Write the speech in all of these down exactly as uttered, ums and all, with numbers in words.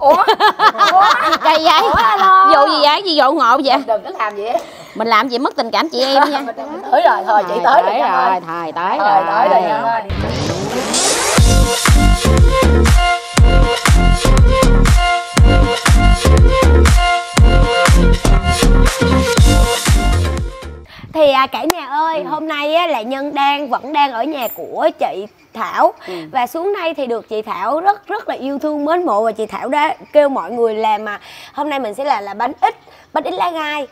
Ủa? Ủa? Cây vậy? Vụ gì vậy? Gì dội ngộ vậy? Đừng có làm vậy. Mình làm gì mất tình cảm chị em nha. Tới rồi, thôi chị tới rồi. Rồi, thời tới rồi. Thời tới rồi. Thì à, cả nhà ơi, ừ. hôm nay á, là Nhân đang vẫn đang ở nhà của chị Thảo, ừ. và xuống đây thì được chị Thảo rất rất là yêu thương mến mộ, và chị Thảo đã kêu mọi người làm mà hôm nay mình sẽ làm là bánh ít bánh ít lá gai.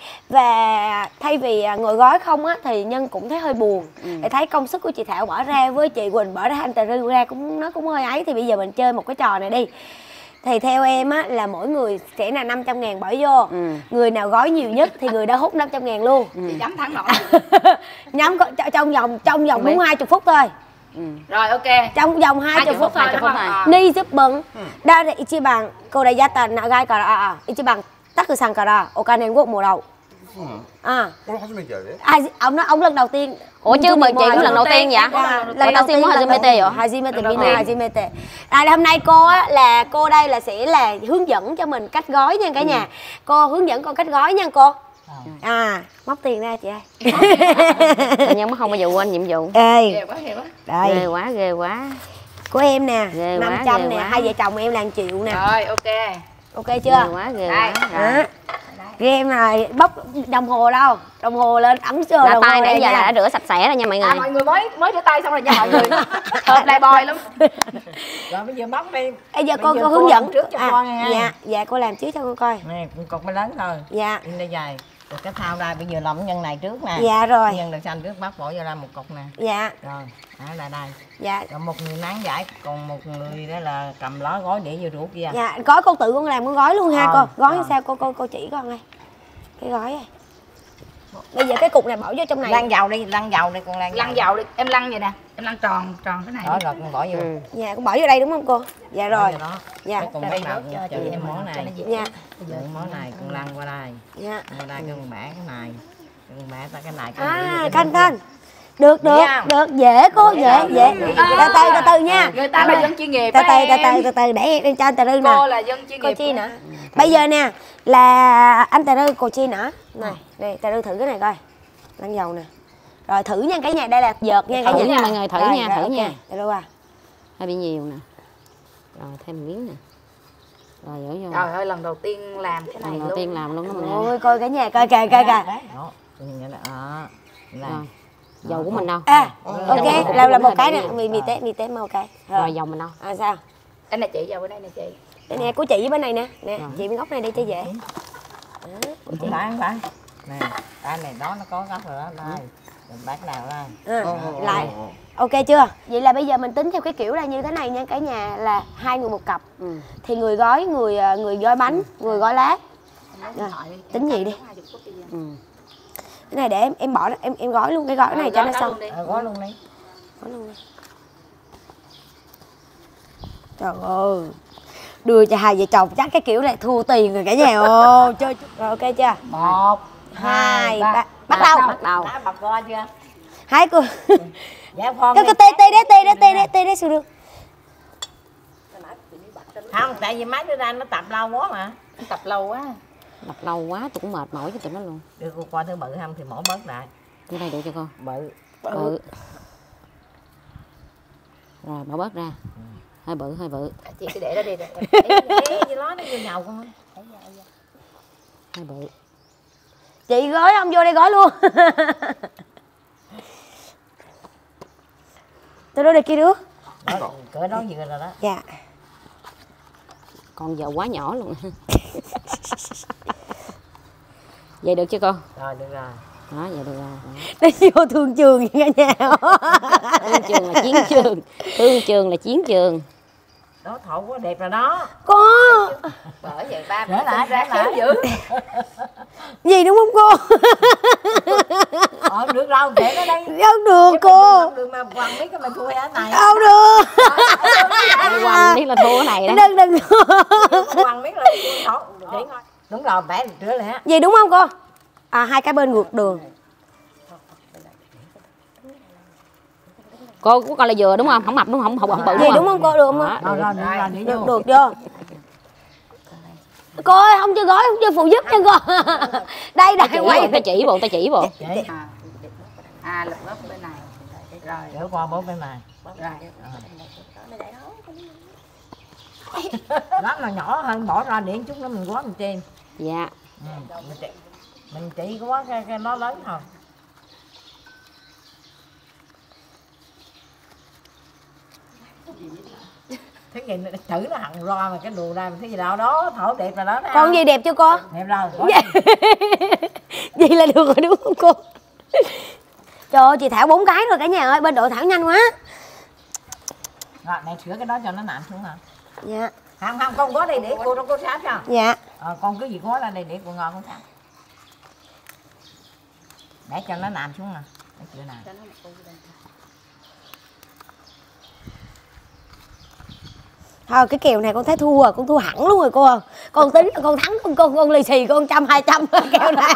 Và thay vì ngồi gói không á thì Nhân cũng thấy hơi buồn, ừ. để thấy công sức của chị Thảo bỏ ra với chị Quỳnh bỏ ra, anh Tà Rư ra cũng nó cũng hơi ấy. Thì bây giờ mình chơi một cái trò này đi. Thì theo em á là mỗi người sẽ là năm trăm ngàn bỏ vô, ừ. người nào gói nhiều nhất thì người đó hút năm trăm ngàn luôn. Chị nhắm thắng nổi. Nhắm trong vòng trong vòng đúng hai mươi phút thôi. Ừ. Rồi ok. Trong vòng hai mươi phút thôi. Ni giúp bận. Đa là ichiban cô đại gia tần nagai kara ichiban takusan kara okanen wo modau. À. À, ông nói ông lần đầu tiên. Ủa chứ mà chị cũng lần đầu tiên vậy? Lần đầu tiên mới Hajimete rồi. Hajimete mina Hajimete. À, hôm nay cô á là cô đây là sẽ là hướng dẫn cho mình cách gói nha cả nhà. Cô hướng dẫn con cách gói nha cô. À, móc tiền ra chị ơi. Nhưng mà không bao giờ quên nhiệm vụ. Ê. Ghê quá, ghê quá. Đây. Ghê quá, ghê quá. Của em nè, ghê năm trăm nè, quá. Hai vợ chồng em là một triệu nè. Rồi, ok. Ok chưa? Ghê quá, ghê đây. quá. Rồi. Game này bóc đồng hồ đâu, đồng hồ lên ấm sơ là tay nãy giờ đã rửa sạch sẽ rồi nha mọi người. À, mọi người mới mới rửa tay xong rồi nha mọi người. Thơm lai bòi lắm. Rồi bây giờ bóc đi. Bây giờ cô, cô hướng dẫn trước cho à, con nha. Dạ, dạ cô làm trước cho cô coi. Nè, cục mới lớn thôi. Dạ. In đây dài. Rồi cái thao ra bây giờ làm nhân này trước nè. Dạ rồi. Nhân đằng xanh trước bóc bỏ vô ra một cục nè. Dạ. Rồi, đó là đây. Dạ. Rồi một người nán giải, còn một người đó là cầm lá gói để vô rượu kia. Dạ, gói cô tự con làm con gói luôn ha à, cô. Gói à. sao cô cô cô chỉ con đây. Cái gói này. Bây giờ cái cục này bỏ vô trong này. Lăn dầu đi, lăn dầu đi con lăn. Lăn dầu đi, em lăn vậy nè. Em lăn tròn tròn cái này. Đó rồi con bỏ vô. Ừ. Dạ con bỏ vô đây đúng không cô? Dạ rồi. Đó. Dạ. Cùng bắt đầu cho chị em món này. Dạ. Món này con lăn qua đây. Dạ. Qua đây con bẻ cái này. Con bẻ ta cái này. À, canh canh. Được được được dễ cô dễ dễ. Từ từ từ từ nha. Người ta là dân chuyên nghiệp. Từ từ từ từ từ từ để em cho anh Tà Rư nè. Cô là dân chuyên nghiệp. Cô Chi nữa. Bây giờ nè là anh Tà Rư, cô Chi nữa. Này, này Tà Rư thử cái này coi. Lăn dầu nè. Rồi thử nha cả nhà, đây là vợt nha cả nhà. Thử nha mọi người, thử nha, thử nha. Tà Rư à. Hơi bị nhiều nè. Rồi thêm miếng nè. Rồi dỡ vô. Trời ơi, lần đầu tiên làm cái này lần luôn. đầu tiên làm luôn đó mọi người. Ôi coi cả nhà coi kìa coi kìa. Đó. Dầu của mình đâu? À, ok, làm là một cái nè, mì mì té mì té một cái. Rồi dầu mình đâu? À sao? Cái này chị vào bên đây nè chị. Đây nè, của chị với bên này nè. Nè, chị bên góc này đi cho dễ. Không phải, không phải. Nè, cái này đó nó có góc rồi đó, đây. Mình bác nào đây. À, lại. Ok chưa? Vậy là bây giờ mình tính theo cái kiểu là như thế này nha cả nhà, là hai người một cặp. Ừ. Thì người gói, người người gói bánh, người gói lá. Rồi, tính gì đi. Ừ. Cái này để em em bỏ em em gói luôn cái gói này cho nó xong. Ờ, gói luôn đi. Gói luôn đi. Trời ơi. Đưa cho hai vợ chồng chắc cái kiểu này thua tiền rồi cả nhà ô. Chơi rồi ok chưa? Một, hai, ba. Bắt đầu. Bắt đầu. Đã bật qua chưa? Hai cô. Dạ con. Cái cái tê tê đấy tê đấy tê đấy tê đấy xuống được. Không, tại vì mấy đứa ra nó tập lâu quá mà. Tập lâu quá. Tập lâu quá tôi cũng mệt mỏi cho tụi nó luôn. Đưa cô coi thứ bự không thì mổ bớt lại. Cái này đủ cho con. Bự. Bự. bự. Rồi bỏ bớt ra. Ừ. Hơi bự, hơi bự. À, chị cứ để đó đi. Ê, gì đó nó vô nhầu con. Hơi bự. Chị gói không vô đây gói luôn. Tôi đưa đây kia đứa. Đó, cỡ đó vừa rồi đó. Dạ. Còn giờ quá nhỏ luôn. Vậy được chưa con? Rồi được rồi. Đó, vậy được rồi. Nó vô thương trường vậy cả nhà. Thương trường là chiến trường. Thương trường là chiến trường. Đó thổ quá đẹp rồi đó. Có. Bởi vậy ba Rửa lại, ra rửa lại. khéo dữ. Gì đúng không cô? Ờ được đâu, để nó đây. Không được cô. Không được mà quăng biết cái mình thua cái này. Không được. Quăng biết là thua cái này đó. Đừng đừng. Quăng biết là thua để thôi. Đúng rồi, bẻ rửa lại. Gì đúng không cô? À hai cái bên ngược đường. Cô có coi là vừa đúng không? Không mập đúng không? Không không bự đúng gì không? đúng không cô? Được không? Rồi rồi được rồi, Được được vô. Cô ơi, không cho gói, không cho phụ giúp nha cô. Đây đây Chỉ quay. bộ, ta chỉ bộ, ta chỉ bộ. À, à lật bóp bên này. Rồi. Để qua bóp bên này. Rồi. Đó là nhỏ hơn, bỏ ra để chút nữa mình gói mình chiên. Dạ. Ừ, mình chỉ, mình chỉ có cái, cái nó lớn thôi. Thế gì thử nó hằn ro mà cái đồ ra mình thấy gì đâu đó thổi đẹp rồi đó. Con gì đẹp chưa cô? Đẹp rồi. Vậy là được rồi đúng không cô? Trời ơi, chị Thảo bốn cái rồi cả nhà ơi, bên đội Thảo nhanh quá. Rồi mẹ sửa cái đó cho nó nằm xuống hả? Dạ. Không không con có đây để cô cô sát cho. Dạ. Ờ, con cứ việc gói ra đây để cô ngon con sát. Để cho nó nằm xuống nè. Để chưa nè. Thôi cái kèo này con thấy thua rồi, con thua hẳn luôn rồi cô. Con tính là con thắng con con, con lì xì con trăm hai trăm kèo này.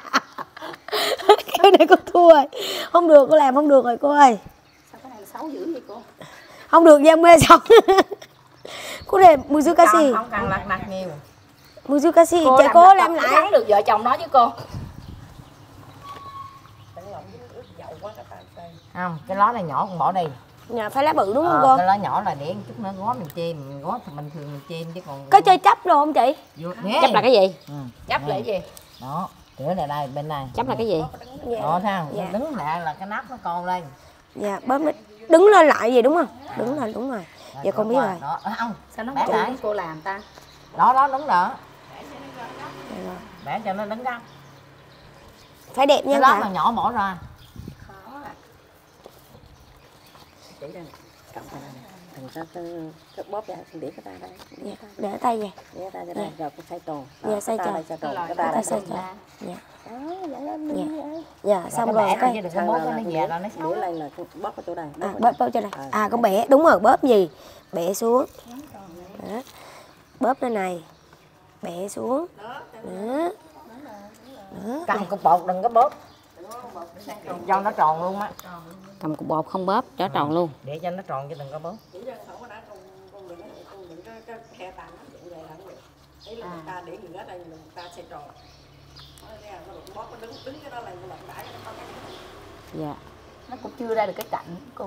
Kèo này con thua rồi. Không được, cô làm không được rồi cô ơi. Sao cái này là xấu dữ vậy cô? Không được giam mê xong. Cô này Muzukasi. Không cần lặt lặt nhiều. Muzukasi, chạy cô làm lại. Thắng được vợ chồng nó chứ cô. Không, cái ló này nhỏ con bỏ đi. Dạ, phải lá bự đúng không Ờ, cô? cái ló nhỏ là để chút nữa gói mình chiên, mình gói thì bình thường mình chiên chứ còn. Có chơi chấp đồ không chị? Chấp là cái gì? Ừ. Chấp là cái gì? Đó, rửa này đây bên này. Chấp là cái gì? Dạ. Đó thấy không? Dạ. Đứng lại là cái nắp nó con lên. Dạ, bấm đứng lên lại gì đúng không? Đứng lên đúng rồi. Dạ con biết rồi. Đó, không. Sao nó Bẻ cô, lại. cô làm ta? Đó đó đúng rồi. Dạ rồi. Bẻ cho nó đứng ra. Phải đẹp nha Cái đó Thảo. mà nhỏ bỏ ra. Khó à. Chỉ đây, cầm tay này. Đừng có cái bóp ra, để cái tay đây. Dạ, để tay về. Để tay ra đây, rồi cái xoay tròn. Dạ, xoay tròn. Xoay tròn, cái Cái tay tay đây xoay xoay tròn. tròn. Dạ. Đó, vậy lên Dạ. đi. Dạ, xong rồi Bẻ cái chứ đừng có bóp nó về là nó Để xấu. lên là bóp ở chỗ đây. à, bóp bóp cho này. À con bẻ, đúng rồi, bóp gì? Bẻ xuống. Đó. Bóp lên này. Bẻ xuống. Đó. Đó. Cầm cục bột đừng có bóp. Cho nó tròn luôn á. Cầm cục bột không bóp, cho tròn luôn. Để cho nó tròn chứ đừng có bóp. Dạ. Nó cũng chưa ra được cái cạnh cô.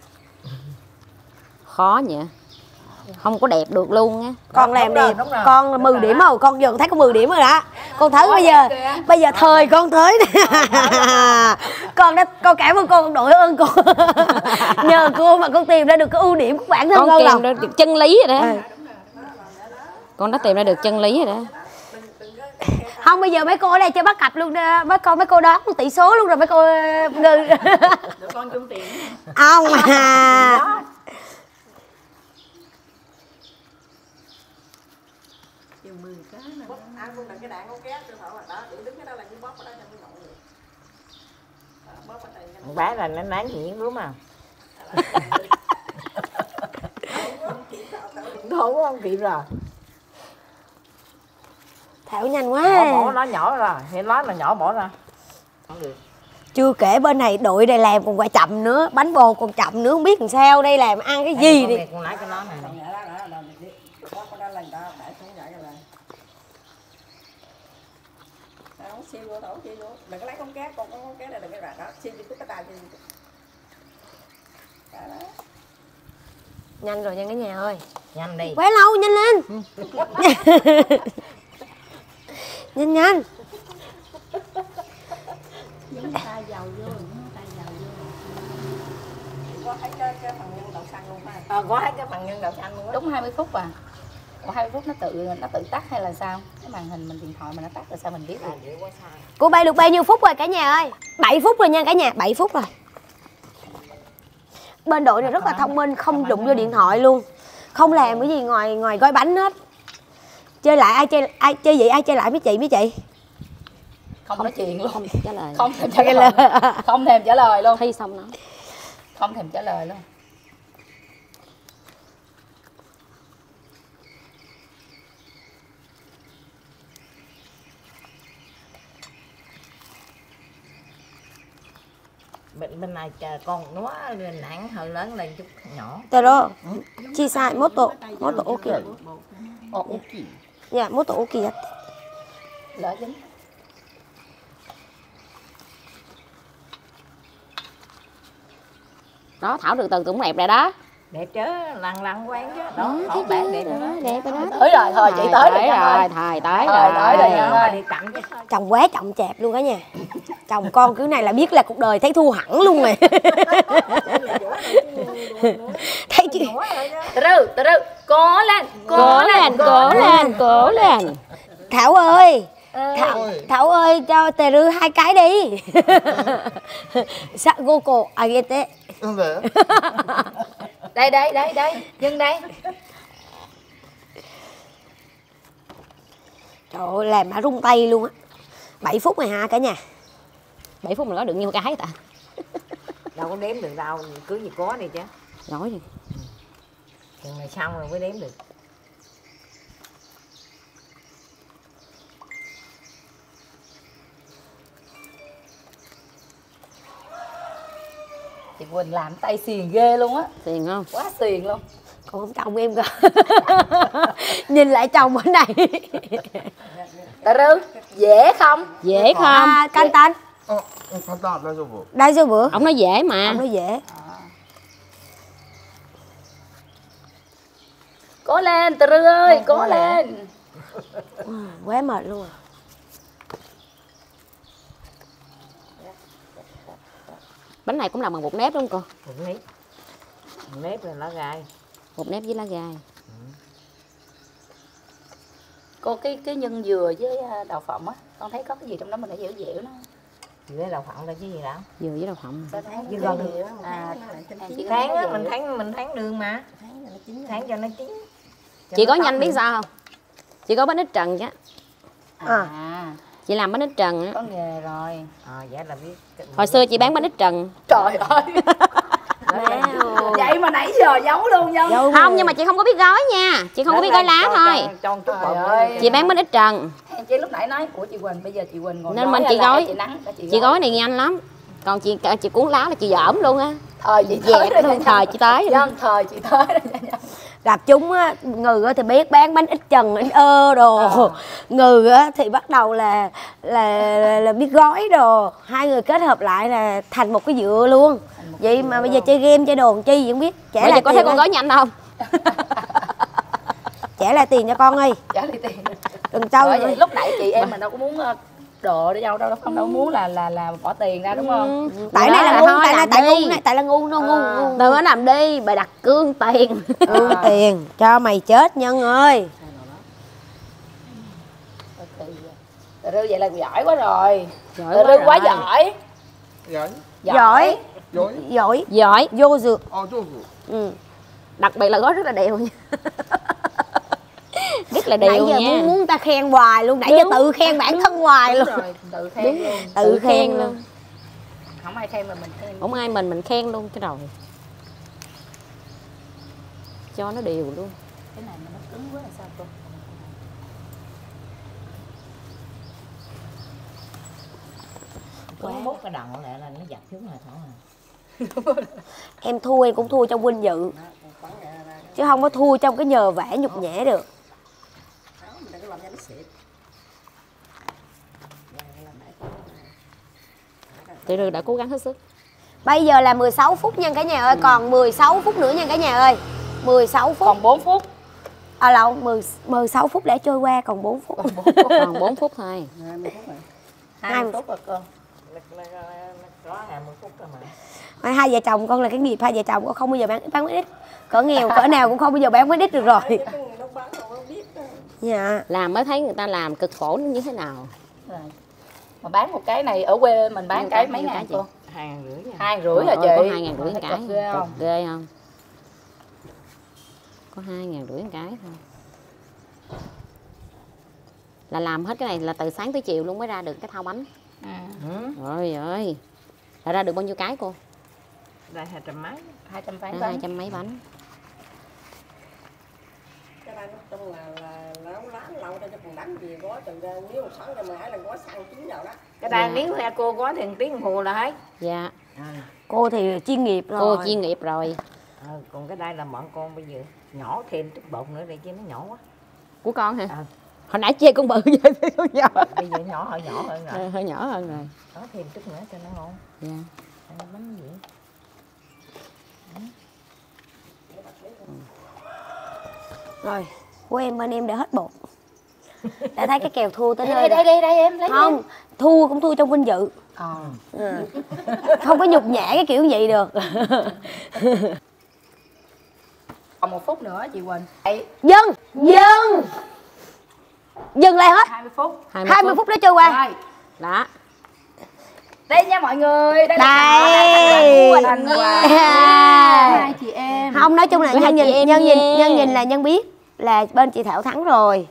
Khó nhỉ? Không có đẹp được luôn á. Con làm Đúng rồi, đẹp, đúng rồi. con là mười điểm rồi, con giờ con thấy có mười điểm rồi đó. Con thấy bây giờ, bây giờ thời con tới nè. Con đã, con cảm ơn cô, con đội ơn cô. Nhờ cô mà con tìm ra được cái ưu điểm của bản thân Con con tìm lòng. ra được chân lý rồi đó. Ừ. Con đã tìm ra được chân lý rồi đó. Không, bây giờ mấy cô ở đây chơi bắt cặp luôn đó. Mấy cô mấy cô đoán tỷ số luôn rồi mấy cô. Được con chung tiền. Không à. Bẻ là nó nán nhuyễn đúng không? Không không kịp rồi. Thảo nhanh Bỏ, quá. bỏ nó nhỏ ra, thì nói là nhỏ bỏ ra. Không được. Chưa kể bên này đội này làm còn quay chậm nữa, bánh bò còn chậm nữa, không biết làm sao đây làm ăn cái gì đi. Con lấy cái nó này. Đừng có lấy con cá, con con cá này đừng có rạch đó, xin chút cái tay cho. Nhanh rồi nha cả nhà ơi. Nhanh đi. Quá lâu, nhanh lên. Nhanh nhanh. Tay dầu vô, tay dầu vô. Có thấy cái, cái phần nhân đậu xanh luôn ha. Ờ, có thấy cái phần nhân đậu xanh luôn á. Đúng hai mươi phút à? Ủa hai mươi phút nó tự nó tự tắt hay là sao? Cái màn hình mình điện thoại mà nó tắt rồi sao mình biết được? Cô bay được bao nhiêu phút rồi cả nhà ơi? bảy phút rồi nha cả nhà, bảy phút rồi. Bên đội này rất là thông minh, không đụng vô điện thoại luôn. Không làm cái gì ngoài ngoài gói bánh hết. Chơi lại ai chơi ai chơi vậy ai chơi lại mấy chị mấy chị? Không nói chuyện luôn. Không trả lời. Không thèm trả lời. Không thèm trả lời luôn. Thi xong nó. Không thèm trả lời luôn. Bên, bên này chờ con nó nặng hơi lớn lên chút nhỏ. Tờ đó. Chi sai moto, moto ok. Ồ, Dạ, mốt tổ kìa. Lỡ dính. Đó, Thảo từ từ cũng đẹp rồi đó. Đẹp chứ, lăn lăn quen chứ. Đó, Thấy đó bạn chưa? đẹp rồi đó. Đẹp rồi đó. Tới rồi, thôi chị tới rồi, rồi. rồi, thời tới Thời tới rồi rồi. nha. Mà đi tặng chứ. Chồng quá chồng chẹp luôn cả nhà. Chồng con cứ này là biết là cuộc đời thấy thua hẳn luôn rồi. Thấy chưa? Từ từ, từ từ. Cố lên, Cố lên, cố lên, cố lên. Thảo ơi, Thảo, Thảo ơi cho Tề Rư hai cái đi. Sagoko agete. Đây, đây, đây, đây. Dừng đây. Trời ơi, làm mà rung tay luôn á. bảy phút rồi ha cả nhà. bảy phút mình có được nhiêu cái ta? Đâu có đếm được đâu, cứ gì có đi chứ. Nói đi. Chừng này xong rồi mới đếm được. Chị Quỳnh làm tay xiền ghê luôn á. Tiền không? Quá xiền luôn. Còn không chồng em cơ. Nhìn lại chồng bữa này. Từ từ, dễ không? Dễ không? À, Kantan. 어, 간단 다이저브. Đây cho bữa. Ông nói dễ mà. Ông nói dễ. Cố lên, Từ từ ơi, cố lên. Quá mệt luôn. Bánh này cũng làm bằng bột nếp đúng không cô? Một nếp. Một nếp là lá gai. Bột nếp với lá gai. Cô cái cái nhân dừa với đậu phộng á, con thấy có cái gì trong đó mình để dẻo dẻo nó. Chị lấy đậu phộng ra chứ gì đâu. Dừa với đậu phộng. Sao thấy Chứ nó còn dẻo? À, à, chị Tháng thấy á, nó mình dẻo. tháng mình tháng đường mà. Tháng cho nó chín. Cho Chị nó có tóc nhanh biết được. sao không? Chị có bánh ít trần chứ. À, Chị làm bánh ít trần á. có nghề rồi. Ờ, vậy là biết. Hồi xưa chị bán bánh ít trần. Trời ơi. Vậy mà nãy giờ giấu luôn dân. Dâu Không, nhưng mà chị không có biết gói nha. Chị không có biết gói lá thôi. Cho chút Trời bột ơi. Chị bán bánh ít trần. Chị lúc nãy nói của chị Quỳnh, bây giờ chị Quỳnh ngồi Nên gói mình chị hay là gói. chị nắng chị, Chị gói này nhanh lắm. Còn chị chị cuốn lá là chị dởm luôn á. thời chị tới Dẹp rồi luôn, nha. thời chị tới rồi. Dân thời chị tới rồi nha. gặp chúng á, Ngừ á thì biết bán bánh ít trần ít ơ đồ. À. Ngừ á thì bắt đầu là là, là là biết gói đồ. Hai người kết hợp lại là thành một cái dựa luôn. Vậy mà bây giờ chơi game chơi đồ làm chi vậy không biết. Trẻ Bây lại giờ có thấy tiền con ơi. gói nhanh không? Trẻ lại tiền cho con ơi. Trả đi tiền. Đừng trâu Bởi nữa. vậy lúc nãy chị em mình đâu có muốn ờ, đồ đi đâu đâu không đâu muốn là là là bỏ tiền ra đúng không? Tại Đó này là là ngu, thôi tại này làm tại đi. ngu này, tại là ngu nó ngu À. ngu. Đừng có làm đi, bà đặt cương tiền. Ừ, tiền cho mày chết Nhân ơi. Từ từ vậy là giỏi quá rồi. Giỏi Từ quá từ quá rồi. giỏi. 야이? Giỏi. 야이? Giỏi. Giỏi. Vô dược. 아, 저거. Ừ. Đặc biệt là gói rất là đều nha. Rất là Nãy đều giờ nha. muốn muốn ta khen hoài luôn, nãy giờ Đúng. tự khen bản thân hoài luôn. Rồi, tự khen luôn. Tự khen luôn. Không ai khen mà mình khen. Không ai mình mình khen luôn cái rồi. Cho nó đều luôn. Cái này mà nó cứng quá là sao cô? Có mốt cái đòn lại là nó giặt xuống là thỏ à. Em thua em cũng thua trong vinh dự. Chứ không có thua trong cái nhờ vả nhục nhã được. Mình đừng có làm cho nó xịt. Từ từ đã cố gắng hết sức. Bây giờ là mười sáu phút nha cả nhà ơi, còn mười sáu phút nữa nha cả nhà ơi. mười sáu phút. Còn bốn phút. À lộn, mười, mười sáu phút để trôi qua còn bốn phút. Còn bốn phút thôi. hai phút rồi cô. Có hai mươi phút cơ mà. Hai, hai vợ chồng con là cái nghiệp hai vợ chồng con không bao giờ bán bán bánh ít. Cỡ nghèo cỡ nào cũng không bao giờ bán bánh ít được rồi. Nó bán đâu có biết đâu. Dạ. Làm mới thấy người ta làm cực khổ nó như thế nào. Rồi. Mà bán một cái này ở quê mình bán Nhiêu cái cái, mấy nhiêu ngàn cái cô? Hai ngàn rưỡi nha. Hai rưỡi hả Trời ơi, chị? có hai ngàn rưỡi một Thấy cái. cực ghê không? Cực ghê không? Có hai ngàn rưỡi một cái thôi. Là làm hết cái này là từ sáng tới chiều luôn mới ra được cái thau bánh. Ừ. Ừ. Rồi ơi. Là ra được bao nhiêu cái cô? Đây hai trăm mấy. hai trăm mấy Ra bánh. hai trăm mấy bánh. Cái đây nó trong là là nấu lá lâu cho còn đánh gì gói từ ra nếu sáng cho mười hai lần gói xăng chín giờ đó. Cái đây Dạ. nếu hai cô gói thì một tiếng đồng hồ là hết. Dạ. Cô thì chuyên nghiệp rồi. Cô chuyên nghiệp rồi. Ờ, còn cái đây là bọn con bây giờ nhỏ thêm chút bột nữa để cho nó nhỏ quá. Của con hả? Ờ. Hồi nãy chê con bự vậy thì con nhỏ. Bây giờ nhỏ hơi nhỏ hơn rồi. Hơi nhỏ hơn rồi. Đó thêm chút nữa cho nó ngon. Dạ. Ăn bánh gì? Rồi, của em bên em đã hết bột. Đã thấy cái kèo thua tới Đây nơi đây rồi. đây đây em lấy Không, em. thua cũng thua trong vinh dự. Ờ. Ừ. Không có nhục nhã cái kiểu vậy được. Còn một phút nữa chị Quỳnh. Đây, Dừng, dừng. Dừng lại hết. hai mươi phút. hai mươi phút nữa trôi qua. Rồi. Đó. Đây nha mọi người. Đây là Đây. thành quà. Yeah. Hai chị em. Không, nói chung là Với hai nhân chị nhìn, em nhân nha. nhìn, nhân nhìn là nhân biết là bên chị Thảo thắng rồi.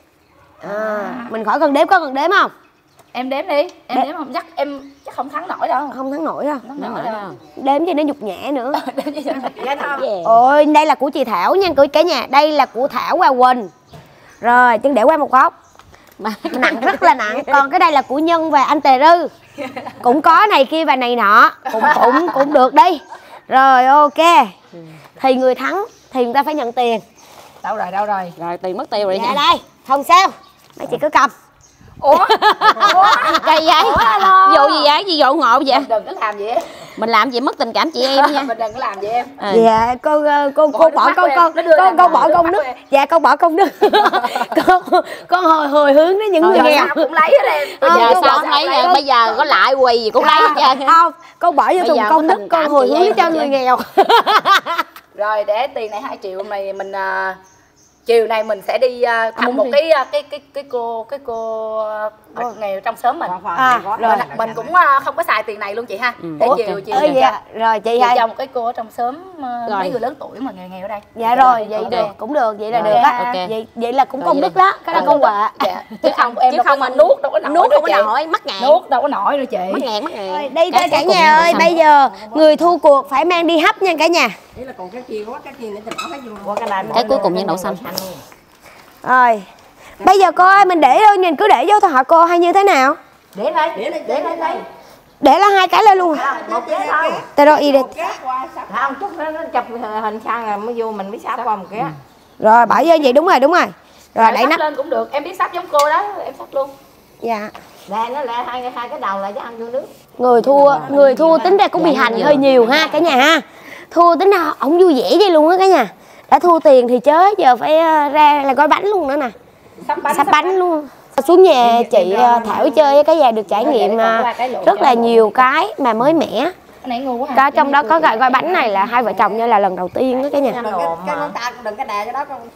À, mình khỏi cần đếm, có cần đếm không? Em đếm đi. Em Đếm. đếm không? Chắc em chắc không thắng nổi đâu. Không thắng nổi đâu. Thắng Nó nổi mở đâu. đâu. Đếm cho nó nhục nhã nữa. Dạ thôi. Yeah. Ôi, đây là của chị Thảo nha cả nhà. Đây là của Thảo và Quỳnh. Rồi, chân để qua một góc. Nặng, rất là nặng. Còn cái đây là của Nhân và anh Tề Rư. Cũng có này kia và này nọ. Cũng cũng cũng được đi. Rồi, ok. Thì người thắng thì người ta phải nhận tiền. Đâu rồi, đâu rồi? Rồi tiền mất tiêu rồi Dạ nha. đây, không sao. Mấy chị cứ cầm. Ủa? Cây vậy? Vụ gì vậy? Gì dụ ngộ vậy? Đừng có làm vậy em. Mình làm gì mất tình cảm chị em nha. Mình đừng có làm vậy em. Ừ. Dạ, con con Bỏ con nước bỏ mắt con của em, con nó đưa con làm con bỏ bỏ nước công mắt đức. của em. Dạ, con bỏ công đức. con con hồi hồi hướng đến những người Giờ nghèo. sao cũng lấy hết em. Không, Giờ con sao bỏ- không lấy con- giờ? Bây giờ có lại quỳ gì cũng lấy hết trơn. Không, con bỏ vô Bây thùng giờ công có đức, tình con cảm hồi chị hướng em cho hết người trơn. nghèo. Rồi để tiền này hai triệu hôm nay mình à, chiều này mình sẽ đi à, thăm muốn một đi. cái à, cái cái cái cô cái cô à, nghèo trong xóm mình. À, Rồi mình cũng à, không có xài tiền này luôn chị ha. Ừ. Để Ủa, chiều chiều Ơ dành dạ, rồi chị cho, ơi. cho một cái cô ở trong xóm à, Rồi. mấy người lớn tuổi mà nghèo nghèo ở đây. Dạ rồi, vậy Ok. được, cũng được, vậy là Rồi, được á. ok. Vậy vậy là cũng Rồi, công vậy đức đó, cái đó Ừ. công quả. Dạ. Chứ không em chứ đâu không có anh nuốt đâu có nổi nuốt đâu không có chị. nổi, mắc ngạn. Nuốt đâu có nổi đâu chị. Mắc ngạn, mắc ngạn. Rồi, đây Các thôi cả cô cùng nhà nhau ơi, xong. bây giờ người thua cuộc phải mang đi hấp nha cả nhà. Ý là còn cái kia có cái kia nữa cho bỏ hết vô. Qua cái này Cái cuối cùng nhân đậu xanh. Rồi, bây giờ cô ơi, mình để thôi, nhìn cứ để vô thôi hả cô hay như thế nào? Để đây. Để lên để lên đây. Để là hai cái lên luôn hả? Một cái thôi. Tại rồi y đây. Cát qua sắp. Không, chút nó nó chụp hình sang rồi mới vô mình mới sắp qua một cái. Rồi, bỏ vô vậy, đúng rồi, đúng rồi. Rồi, Rồi đẩy sắp nắp. lên cũng được. Em biết sắp giống cô đó, em sắp luôn. Dạ. Nè nó lại hai hai cái đầu lại cho ăn vô nước. Người thua, người thua tính ra cũng bị hành hơi nhiều ha cả nhà ha. Thua tính ra ổng vui vẻ vậy luôn á cả nhà. Đã thua tiền thì chớ, giờ phải ờ, ra là gói bánh luôn nữa nè. Sắp bánh. Sắp bánh luôn. Xuống nhà chị ờ, Thảo chơi với cả nhà được trải nghiệm ờ, rất là nhiều cái mà mới mẻ. Cái này ngu quá hả? Có trong đó có gói gói bánh này là hai vợ chồng như là lần đầu tiên đó cả nhà. Đừng cái, cái ngón tay đừng cái đè cho đó con.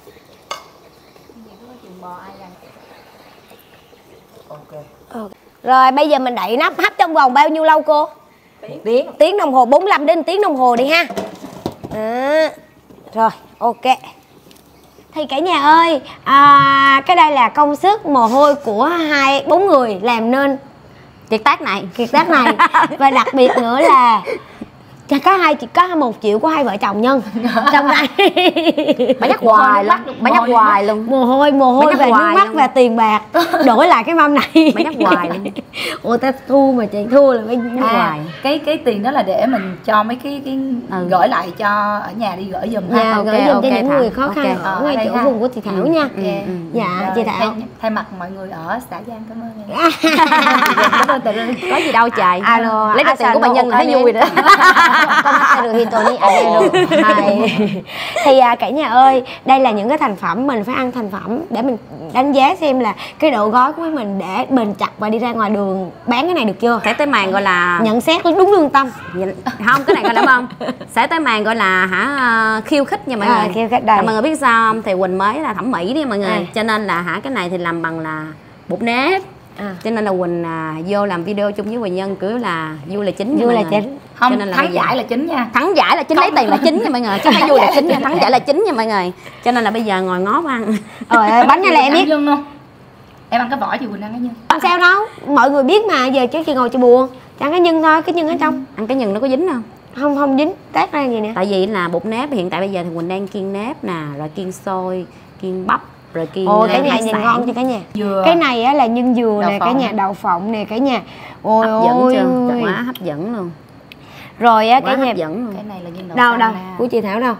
Ok. Rồi bây giờ mình đậy nắp hấp trong vòng bao nhiêu lâu cô? Tiếng. Tiếng đồng hồ, bốn mươi lăm đến một tiếng đồng hồ đi ha. Đó. Rồi, ok. Thì cả nhà ơi, à, cái đây là công sức mồ hôi của hai bốn người làm nên Kiệt tác này. kiệt tác này. Và đặc biệt nữa là chỉ có hai chỉ có một triệu của hai vợ chồng Nhân trong đây. Bà nhắc hoài luôn. Bà nhắc hoài luôn. Mồ hôi, mồ hôi Bà nhắc và nước hoài mắt luôn. và tiền bạc đổi lại cái mâm này. Bà nhắc hoài luôn. Ủa ta thua mà chị thua là mới Nhắc À, hoài. cái cái tiền đó là để mình cho mấy cái cái Ừ. gửi lại cho ở nhà đi gửi giùm Dạ, ha. ok, gửi giùm cho ok, những Thảo. người khó khăn Ok. ở Ờ, ngay đây chỗ ha. vùng của chị Thảo nha. Ok. Ừ. Dạ, Rồi, chị Thảo. Thay, thay mặt mọi người ở xã Giang cảm ơn em. Cảm ơn Tề Rư. Có gì đâu trời. Alo, Lấy được tiền của bà Nhân là thấy vui rồi đó. Được thì tôi đi ăn được. Hay. Thì à, cả nhà ơi, đây là những cái thành phẩm mình phải ăn thành phẩm để mình đánh giá xem là cái độ gói của mình để bền chặt và đi ra ngoài đường bán cái này được chưa? Sẽ tới màn gọi là Nhận xét đúng lương tâm. không, cái này gọi là không. Sẽ tới màn gọi là hả khiêu khích nha mọi À, người. khiêu khích đây. Tại mọi người biết sao không? Thì Quỳnh mới là thẩm mỹ đi mọi người. À. Cho nên là hả cái này thì làm bằng là bột nếp. À. Cho nên là Quỳnh à, vô làm video chung với Quỳnh Nhân cứ là vui là chính nha Vui mọi là người. chính. Không, Cho nên là thắng bây giờ- giải là chính nha. Thắng giải là chính, lấy tiền là chính nha mọi người, chứ không vui là chính nha, thắng giải là chính nha mọi người. Cho nên là bây giờ ngồi ngó ăn. Rồi bánh này là em biết. Nhân không? Em ăn cái vỏ chị Quỳnh ăn cái nhân. Làm sao đâu, mọi người biết mà, giờ chứ chị ngồi chị buồn. Chẳng cái nhân thôi, cái nhân ở trong. Ăn cái nhân nó có dính không? Không không dính, tát ra gì nè. Tại vì là bột nếp hiện tại bây giờ thì Quỳnh đang kiêng nếp nè, rồi kiêng xôi, kiêng bắp, rồi kiêng Ôi uh, cái nhà hải nhìn sản. ngon cho cả nhà. Dừa. Cái này á là nhân dừa Đậu nè, cả phộng. nhà đậu phộng nè cả nhà. Ôi Hấp dẫn ôi. chưa? Quá hấp dẫn luôn. Rồi á Quá cả nhà. hấp dẫn luôn. Cái này là nhân đậu Đâu xanh đâu, nè. của chị Thảo đâu?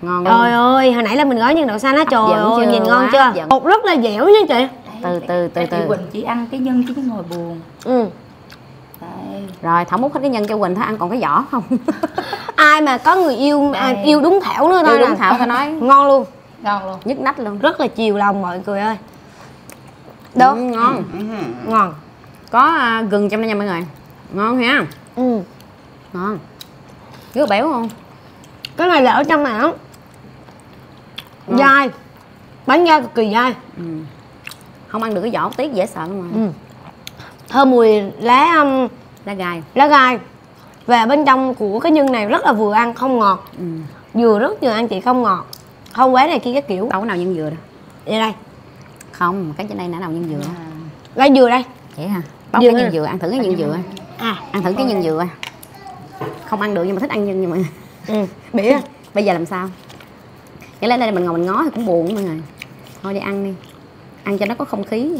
Ngon Trời ơi, hồi nãy là mình gói nhân đậu xanh á, trời Giận ơi, chưa, nhìn ngon quá chưa? giận. Bột rất là dẻo nha chị. Từ từ từ Cái chị từ. Quỳnh chỉ ăn cái nhân chứ cái ngồi buồn. Ừ. Đấy. Rồi Thảo múc hết cái nhân cho Quỳnh, Thảo ăn còn cái vỏ không? Ai mà có người yêu à, Đây. yêu đúng Thảo nữa thôi Yêu đúng nè. Thảo, tao nói Ngon luôn, Ngon luôn. nhức nách luôn. rất là chiều lòng mọi người ơi. Đó, Ừ, ngon. ngon. Có à, gừng trong đây nha mọi người. Ngon ha. Ừ. Ngon. Rất béo không? Cái này là ở trong này á, Ngon. dai, bánh dai cực kỳ dai. Ừ. Không ăn được cái vỏ tiếc dễ sợ luôn mà. Ừ. Thơm mùi lá um, Lá gai. lá gai. Và bên trong của cái nhân này rất là vừa ăn, không ngọt. Ừ. Vừa rất vừa ăn chị, không ngọt, không quá này kia cái kiểu. Đâu có nào nhân dừa đâu. Vậy đây, Không, cái trên đây nãy nào nhân dừa. lá dừa đây. Vậy hả? Bóc Dừa cái hả? nhân dừa, ăn thử cái nhân dừa. À, Ăn thử cái nhân dừa. Không ăn được nhưng mà thích ăn nhân nhưng mà. ừ, bỉa. Bây giờ làm sao? Cái lên đây mình ngồi mình ngó thì cũng buồn mọi người. Thôi đi ăn đi. Ăn cho nó có không khí nha.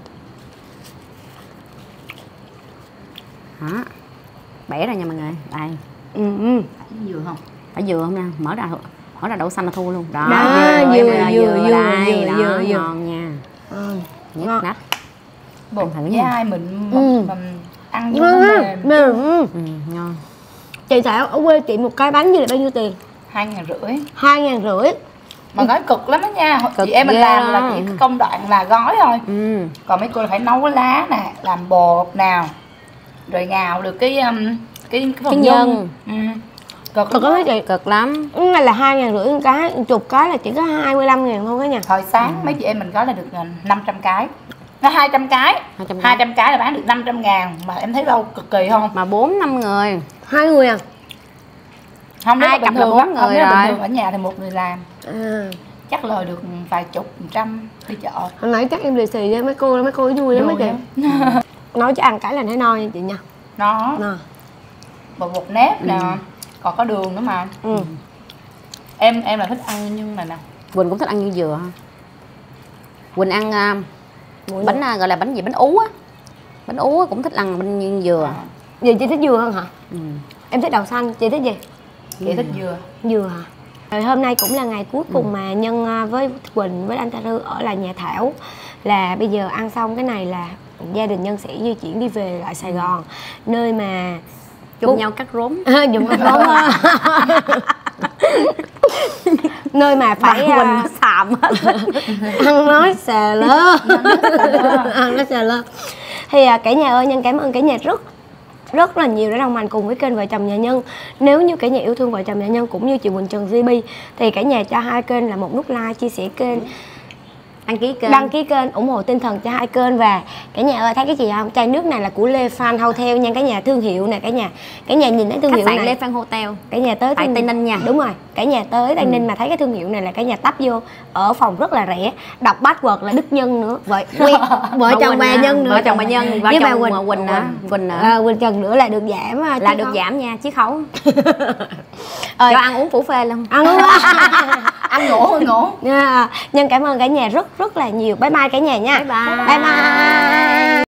Đó. Bẻ ra nha mọi người. Đây. Ừ, ừ. Dừa không? Phải dừa không nè, mở ra mở ra đậu xanh là thu luôn. Đó, Đó, dừa, dừa, dừa, dừa, dừa, dừa, đây, dừa, đó, dừa, dừa. ngon nha. Ừ. Nhức Ngon. nách. Bột Ăn thử nha. dai mình Ừ. mà ăn vô Ngon nó á, mềm. mềm. Ừ. Ừ, ngon. Chị Thảo, ở quê chị một cái bánh như là bao nhiêu tiền? Hai ngàn rưỡi. Hai ngàn rưỡi. Mà gói cực lắm đó nha. Cực Chị em mình ghê làm là đó. chỉ công đoạn là gói thôi. Ừ. Còn mấy cô là phải nấu cái lá nè, làm bột nào, rồi ngào được cái um, cái cái, Cái phần nhân. Ừ. Cực Cực lắm lắm á. á chị. Cực lắm. Cái này là hai ngàn rưỡi một cái, chục cái là chỉ có hai mươi lăm ngàn thôi cả nhà. Hồi sáng mấy chị em mình gói là được năm trăm cái. Nó hai trăm cái. hai trăm hai trăm cái là bán được năm trăm ngàn. Mà em thấy đâu cực kỳ không? Mà bốn năm người. Hai người à? Không, nếu Hai mà cặp bình là thường bốn á, không, người nếu mà rồi. bình thường ở nhà thì một người làm. À. Chắc lời được vài chục, một trăm đi chợ. Hồi nãy chắc em lì xì với mấy cô, mấy cô vui lắm mấy Vui chị. Nói cho ăn cái là thấy no nha chị nha. Nó, No. bột bột nếp nè, còn có đường nữa mà. Ừ. Em em là thích ăn nhưng mà nè. Quỳnh cũng thích ăn như dừa ha. Quỳnh ăn à, Bánh bánh à, gọi là bánh gì, bánh ú á. Bánh ú á, cũng thích ăn bánh như dừa. gì chị thích dừa hơn hả? Ừ. Em thích đậu xanh, chị thích gì? Chị thích dừa. Dừa hả? Rồi hôm nay cũng là ngày cuối cùng mà Nhân à, với Quỳnh với anh Taru ở lại nhà Thảo. Là bây giờ ăn xong cái này là gia đình Nhân sẽ di chuyển đi về lại Sài Gòn, nơi mà Chung nhau cắt rốn. dùng cái tốt á. Nơi mà phải Quỳnh à, nó xàm hết. ăn nói xà lơ. Ăn nói xà lơ. Thì à, cả nhà ơi, Nhân cảm ơn cả nhà rất rất là nhiều đã đồng hành cùng với kênh Vợ Chồng Nhà Nhân. Nếu như cả nhà yêu thương Vợ Chồng Nhà Nhân cũng như chị Quỳnh Trần gi bê thì cả nhà cho hai kênh là một nút like, chia sẻ kênh, Đăng ký kênh. đăng ký kênh, ủng hộ tinh thần cho hai kênh. Và cả nhà ơi thấy cái gì không? Chai nước này là của Lê Phan Hotel nha cả nhà, thương hiệu nè cả nhà. Cả nhà nhìn thấy thương Khách hiệu sạn này. Lê Phan Hotel. Cả nhà tới Tại thương- Tây Ninh nha. Đúng rồi, cả nhà tới Tây Ninh mà thấy cái thương hiệu này là cả nhà tấp vô, ở phòng rất là rẻ, đọc password là Đức Nhân nữa, vậy quen vợ chồng bà Nhân nữa, Vợ chồng bà Nhân, vợ với bà chồng Quỳnh Quỳnh nữa. Quỳnh nữa. à, Quỳnh Trần nữa là được giảm à, Là chứ được không- giảm nha, chiết khấu. Ờ, Cho ăn uống phủ phê luôn. ăn luôn Ăn ngủ ăn ngủ. Nhân cảm ơn cả nhà rất rất là nhiều. Bye bye cả nhà nha. Bye bye. Bye bye.